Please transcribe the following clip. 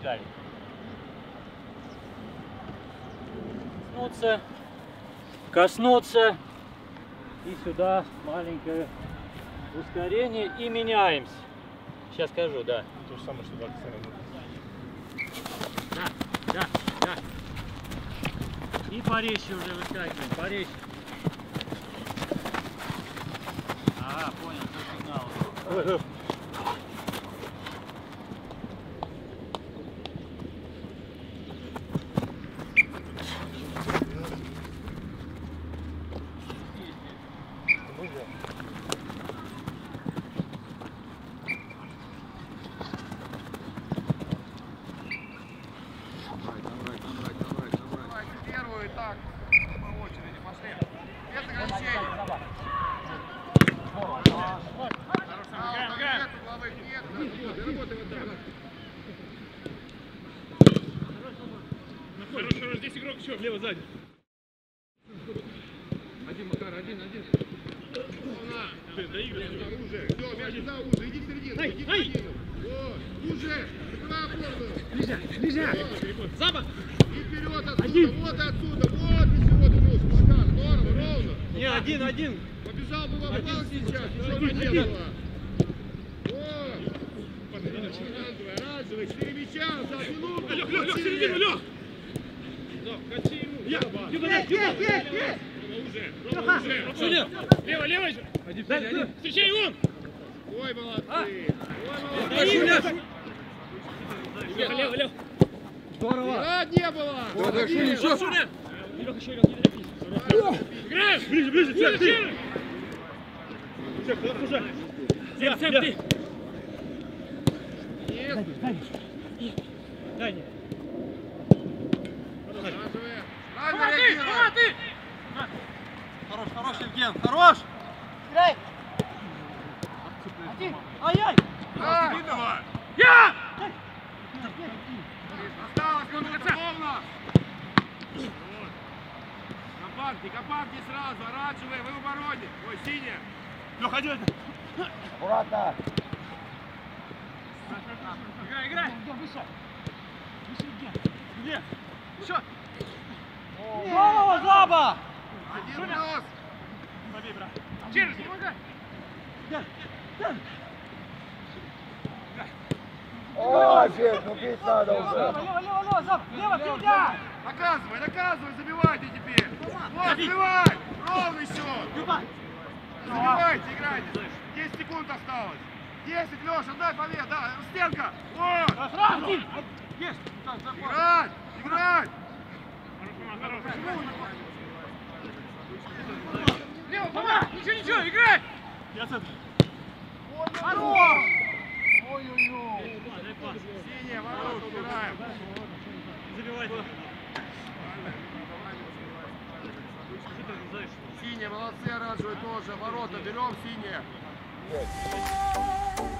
поставить. Коснуться. И сюда маленькое ускорение и меняемся. Сейчас скажу, да. То же самое, что в акции. Да. И порезче уже выскакиваем, порезче. Ага, понял, что сигнал. Хорошо, здесь игрок еще влево сзади. Один, Макар, один. Доигрывай. Все, мяч за уже, иди в середину. Иди в середину. Вот, уже. Закрывай опорную. Ближе. Запад. И вперед отсюда. Один. Вот отсюда. Вот ничего ты нужен. Макар, здорово, ровно. Не, один. Побежал бы в обвал сейчас. Ничего не было. Вот. Оранжевый, 4 мяча за минуту. Лёх, середину, Лёх. Качи ему. Уже. Лево еще. Один. Встречай его. Ой, молодцы. Лево. Здорово. Играть не было. Играем. Ближе. Сэм, ты. Нет. Дай. Ты! Хорош, Евген, хорош! Играй! Один! Ай-яй! Я! Осталось минута ровно! Компактней сразу, оранжевые, вы в обороне! Ой, синяя! Лёх, один! Аккуратно! Играй! Выше, Нет! Еще! Здорово, Заба! Один плюс! Побей, брат! Через, помогай! Ой, Федь, ну бить надо уже! Лево, Федя! Наказывай, забивайте теперь! Вот, забивай! Ровный счет! Забивайте, играйте! 10 секунд осталось! 10, Леша, дай победу! Да, стенка! Вот! Сразу! Есть! Играть! Лево, помогай! Ничего, играй! Я центр! Хорош! Ой-ой-ой! Синяя, ворота убираем! Забивай. Синяя, молодцы, оранжевые тоже. Ворота берем, синие.